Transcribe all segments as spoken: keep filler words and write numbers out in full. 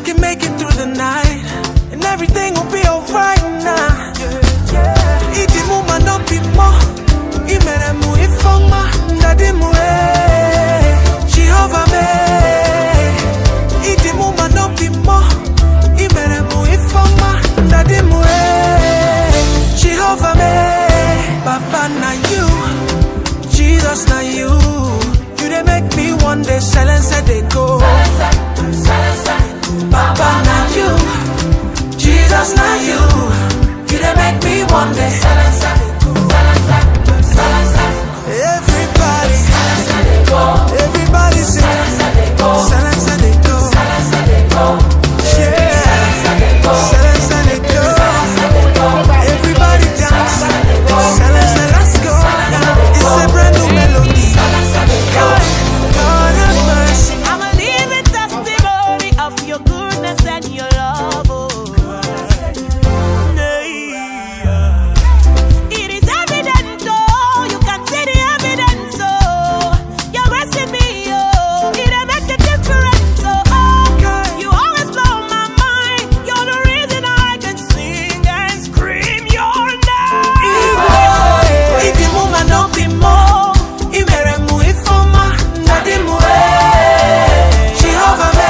can make it through the night, and everything will be alright now. Yeah. Iti mu manopi mo, imere mu ifoma, ndadi mu eh, Jehovah me. Iti mu manopi mo, imere mu ifoma, ndadi mu eh, Jehovah me. Papa na you, Jesus na you. You they make me one day silence and they go. Papa na you, Jesus na you. You they make me one day silence and they go. Everybody, everybody sing. Silence and they go. Yeah, silence and they go. Everybody dance. Silence and let's go. It's a brand new melody. God, God have mercy. I'm a living testimony of your goodness and your love. Oh. It is evident, oh, you can see the evidence, oh. You're resting me, oh, it ain't make a difference, oh, oh. You always blow my mind, you're the reason I can sing and scream your name. If you move, I don't be more. Imere mu ifoma, ndadi mu eh, Jehovah me.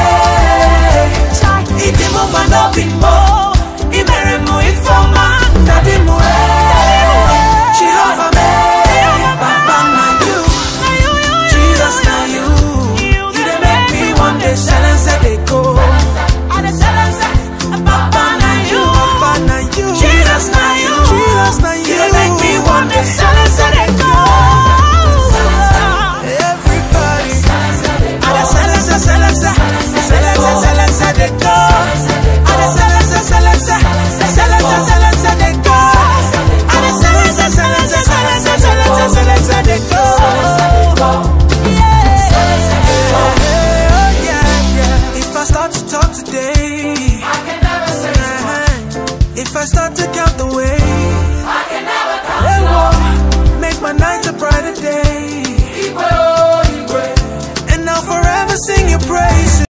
If you move, I don't be more. Imere mu ifoma, ndadi mu eh, Jehovah me. Papa na you, Jesus na you. You dey make me one day silence and they go. Papa na you, Papa na you, Jesus na you, Jesus na you. You dey make me one day silence and they go. Everybody, silence, silence, silence, silence, silence, they go.